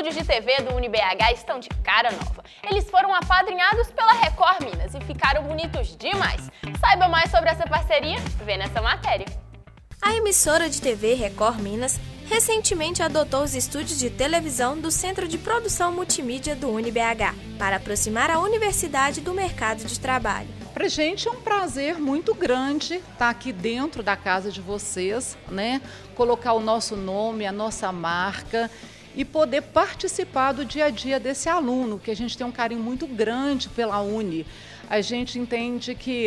estúdios de TV do UniBH estão de cara nova. Eles foram apadrinhados pela Record Minas e ficaram bonitos demais. Saiba mais sobre essa parceria, vê nessa matéria. A emissora de TV Record Minas recentemente adotou os estúdios de televisão do Centro de Produção Multimídia do UniBH para aproximar a universidade do mercado de trabalho. Pra gente é um prazer muito grande estar aqui dentro da casa de vocês, né? Colocar o nosso nome, a nossa marca e poder participar do dia a dia desse aluno, que a gente tem um carinho muito grande pela Uni. A gente entende que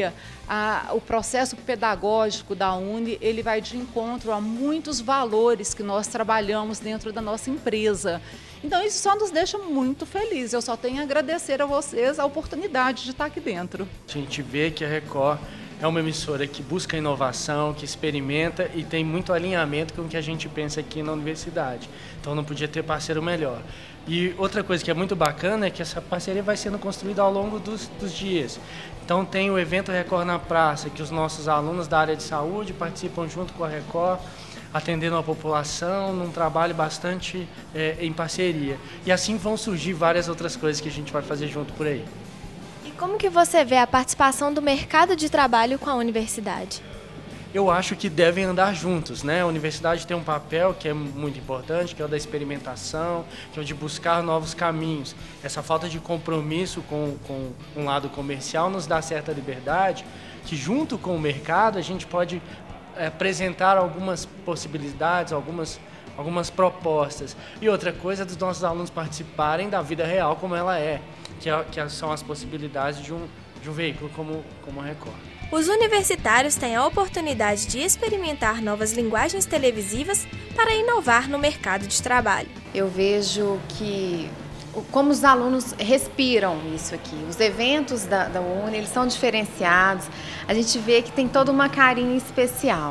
o processo pedagógico da Uni, ele vai de encontro a muitos valores que nós trabalhamos dentro da nossa empresa. Então isso só nos deixa muito felizes. Eu só tenho a agradecer a vocês a oportunidade de estar aqui dentro. A gente vê que a Record é uma emissora que busca inovação, que experimenta e tem muito alinhamento com o que a gente pensa aqui na universidade. Então não podia ter parceiro melhor. E outra coisa que é muito bacana é que essa parceria vai sendo construída ao longo dos dias. Então tem o evento Record na Praça, que os nossos alunos da área de saúde participam junto com a Record, atendendo a população, num trabalho bastante em parceria. E assim vão surgir várias outras coisas que a gente vai fazer junto por aí. E como que você vê a participação do mercado de trabalho com a universidade? Eu acho que devem andar juntos, né? A universidade tem um papel que é muito importante, que é o da experimentação, que é o de buscar novos caminhos. Essa falta de compromisso com um lado comercial nos dá certa liberdade, que junto com o mercado a gente pode apresentar algumas possibilidades, algumas propostas. E outra coisa é dos nossos alunos participarem da vida real como ela é, que são as possibilidades de um veículo como a Record. Os universitários têm a oportunidade de experimentar novas linguagens televisivas para inovar no mercado de trabalho. Eu vejo que como os alunos respiram isso aqui. Os eventos da Uni, eles são diferenciados. A gente vê que tem toda uma carinha especial.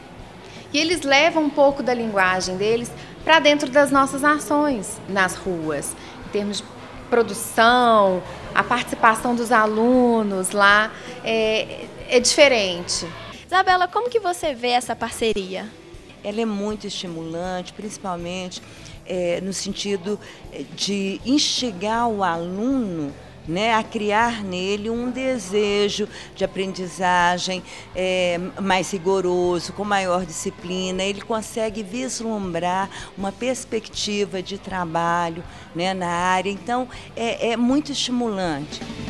E eles levam um pouco da linguagem deles para dentro das nossas ações nas ruas, em termos de produção, a participação dos alunos lá é diferente. Isabela, como que você vê essa parceria? Ela é muito estimulante, principalmente no sentido de instigar o aluno, né, a criar nele um desejo de aprendizagem mais rigoroso, com maior disciplina. Ele consegue vislumbrar uma perspectiva de trabalho, né, na área, então é muito estimulante.